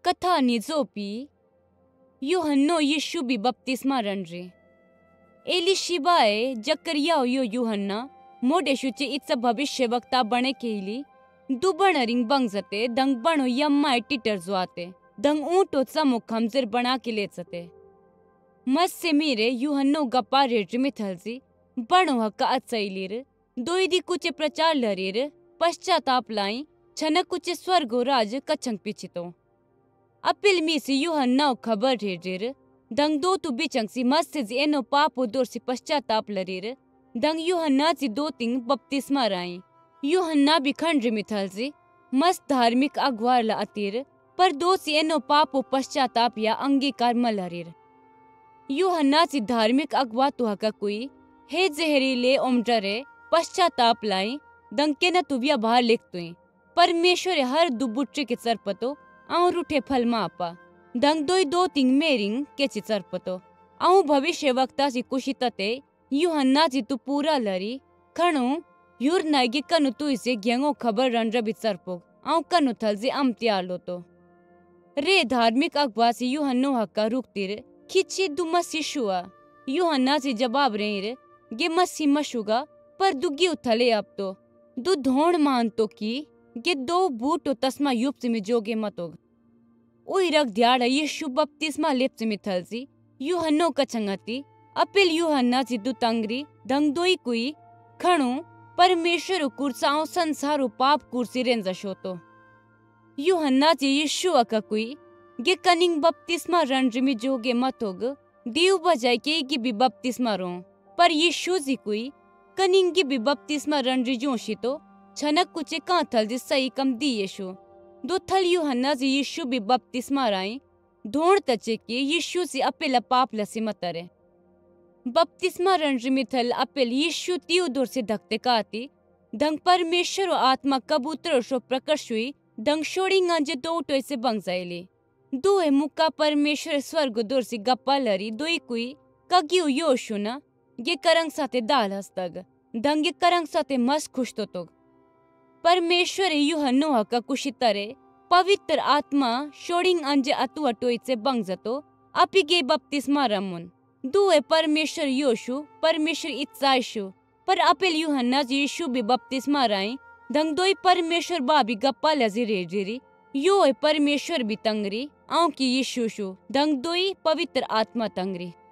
कथा निजोपी यूहन्नो यीशु भी बपतिस्मा रंड्रे एलिशिबाए जकरिया यो यूहन्ना मोडेशुचे इत्सा भविष्य वक्ता बने केली दुबण रिंग बंगजते दंग बणो यम्मा टिटर जुआते दंग ऊंटो समुख हमजर बना के ले सते मस से मेरे यूहन्नो गप्पा रेट मिथलजी बणो हक्का अचैलिर दोइदी कुचे प्रचार लरीर पश्चाताप लाई छनक कुचे स्वर्गो राज कछंग पिछितो अपिल मीसी यूहन्ना खबर रेडिर दंग दो तु बिचंगसी मस्त जी एनो पापो दोर सी पश्चाताप लरीर दंग यूहन्ना जी दो तिंग बपतिस्मा राई यूहन्ना भी खंड्र मिथलजी मस्त धार्मिक अगवार ला अतीर पर दो सी एनो पापो पश्चाताप या अंगीकार मलरीर यूहन्ना जी धार्मिक अगवा तो हका कोई हे जहरीले ओमडरे पश्चाताप लाई दंग के न तुविया बाहर लिख तुई परमेश्वर हर दुबुट्रे के चरपतो आऊं रूठे फल मापा दंग दोई दो तिंग मेरिंग के ची चरपतो आऊं भविष्य वक्ता सी कुशितते यूहन्ना जी तू पूरा लरी खणु यूर नाइगे कनु तू इसे गेंगो खबर रंड्र भी चरपोग आऊं कनु थल जी अमत्यार लो तो रे धार्मिक अगवा सी यूहन्नो हक्का रुकतिर खिची दु मसी शुआ यूहन्ना जी जवाब रेर गे मसी मशुगा पर दुगी उथले अब तो दु धोण मान तो की गे दो बूटो तस्मा युप्त में जोगे मतोग ओई रख दियाड़ा यीशु बपतिस्मा लिप्त में थलसी यूहन्नो कचंगती अपिल यूहन्ना जी दु तंगरी दंग दोई कुई खणु परमेश्वर कुर्साओं संसारो पाप कुर्सी रेंजा शोतो यूहन्ना जी यीशु अका कुई गे कनिंग बपतिस्मा रंड्रिमी जोगे मतोग दीव बजाय के की भी बपतिस्मा रो पर यीशु जी कुई कनिंग की भी बपतिस्मा रंड्री जोशी तो छनक कुचे कांथल जी सही कम दी यीशु दो थल यूहन्ना जी यीशु भी बपतिस्मा राई धोण तचे के यीशु से अपिल पाप लसी मतरे बपतिस्मा रंड्रिमी थल अपिल यीशु तीउ दूर से धकते काती दंग परमेश्वर आत्मा कबूतर शो प्रकट हुई दंग शोड़ी गांजे दो उठो से बंग जाइली दुए मुक्का परमेश्वर स्वर्ग दूर से गप्पा लरी दोई कुई कगियो योशु न ये करंग साथे दाल हस्तग दंग ये करंग साथे मस खुश तो तोग परमेश्वर यूहन्नो हका कुशितरे पवित्र आत्मा शोड़िंग अंजे अतु अटोई से बंग जतो अपि गे बपतिस्मा रमुन दुए परमेश्वर योशु परमेश्वर इत्साइशु पर अपिल यूहन्ना जी यीशु भी बपतिस्मा राई दंग दोई परमेश्वर बाबी गप्पा लजी रेजिरी यो परमेश्वर भी तंगरी आऊं की यीशु दंग दोई पवित्र आत्मा तंगरी।